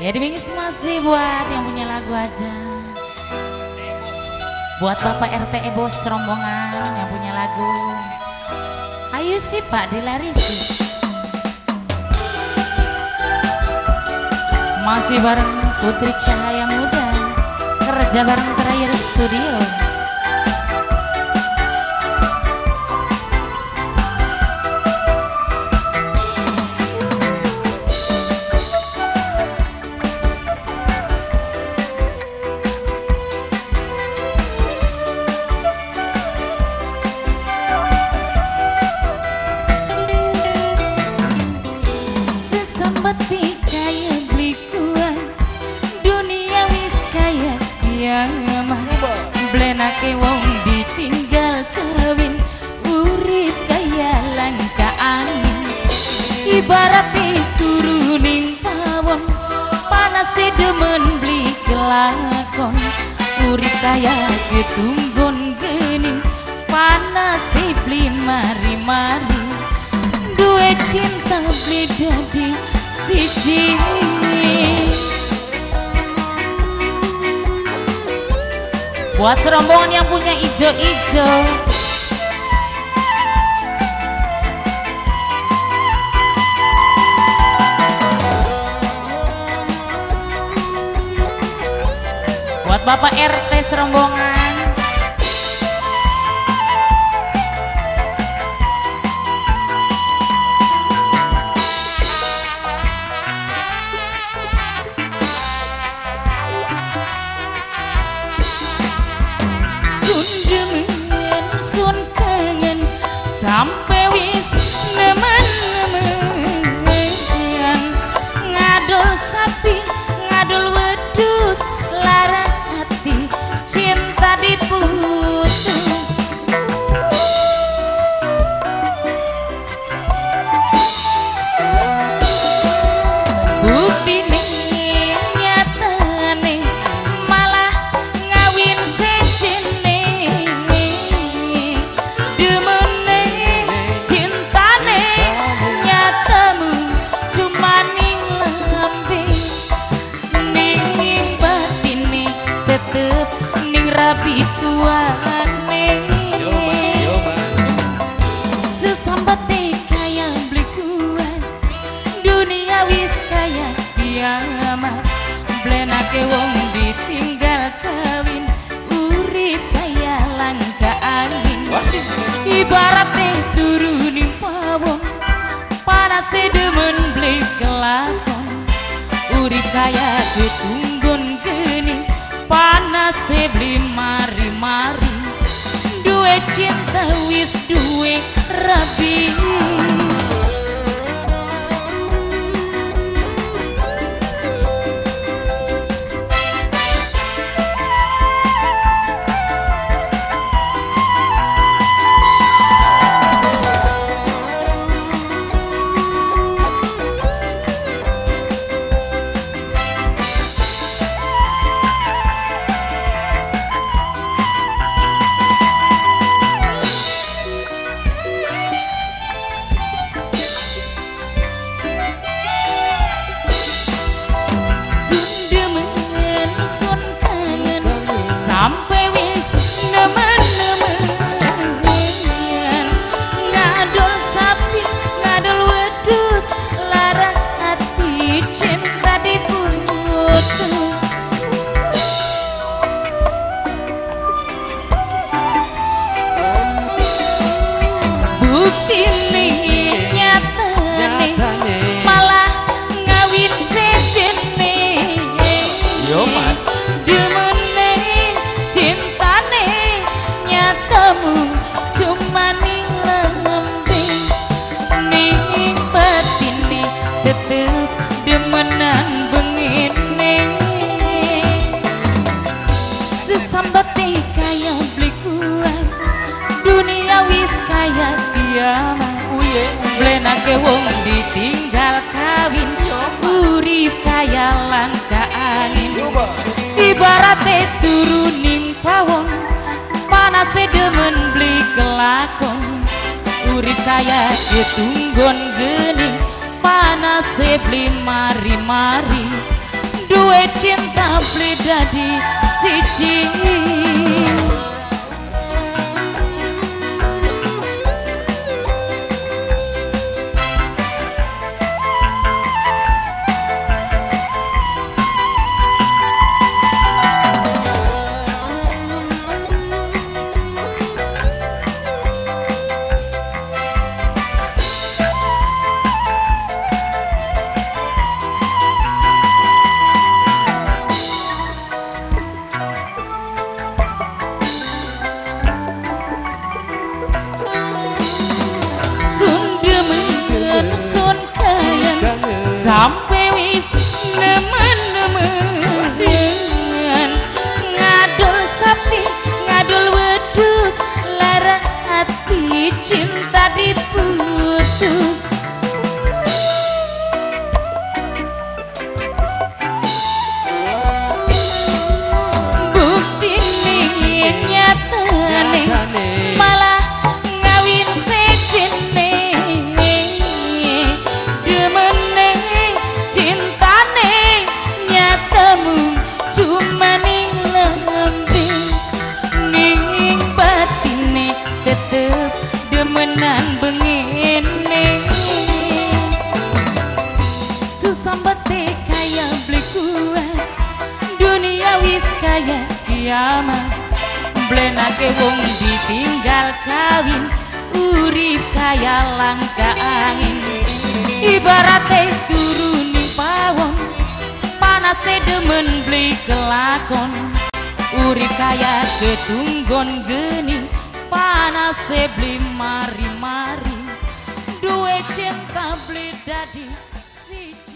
Ya dimingis masih buat yang punya lagu aja. Buat Bapak RT bos rombongan yang punya lagu. Ayo sih Pak dilarisi. Masih bareng Putri Cahaya Muda, kerja bareng Terakhir Studio. Sesambat kaya beli kuat, dunia wis kaya kiamat. Blenake wong ditinggal kawin, urip kaya langka angin. Ibaratnya turuning pawon, panas demen beli kelakon. Urip kaya ketumbon gening, panas beli mari-mari. Dua cinta beli jadi siji. Buat rombongan yang punya ijo-ijo, buat Bapak RT serombongan. Sampai wis nemen-nemen, ngadol sapi, ngadol wedus, lara hati, cinta diputus. Bukti nih nyata nih, malah ngawin sejene. Rapi tuane sesambat kaya beli kuat, dunia wis kaya kiamat. Blenake wong ditinggal kawin, urip kaya langka angin. Ibaratnya turuning pawon, panas demen beli kelakon. Urip kaya ketunggon gening, panas beli mari-mari. Dua cinta wis duwe rabi. Sampai wis nemen-nemen, ngadol sapi, ngadol wedus, lara hati, cinta diputus. Bukti nih nyata nih, malah ngawin sejene. Cuma ning lembing, ning batini tetep demenan bengine. Sesambat kaya beli kuat, dunia wis kaya kiamat. Blenake wong ditinggal kawin, urip kaya langka angin. Ibaratnya turuning pawon, panas demen beli kelakon. Urip kaya ketunggon gening, panas beli mari-mari. duwe cinta beli dadi siji. Sampai wis nemen-nemen ngadol sapi ngadol wedus lara hati cinta diputus. Bukti nih nyatane malah ngawin sejene. Cuma ning lembing ning batine tetep demenan bengene. Susambete kaya beli kuat dunia wis kaya kiamat. Blenake wong ditinggal kawin urip kaya langka angin. Ibarate turuni pawon panase demen beli kelakon. Urip kaya ketunggon geni panase beli mari-mari. Duwe cinta beli dadi siji.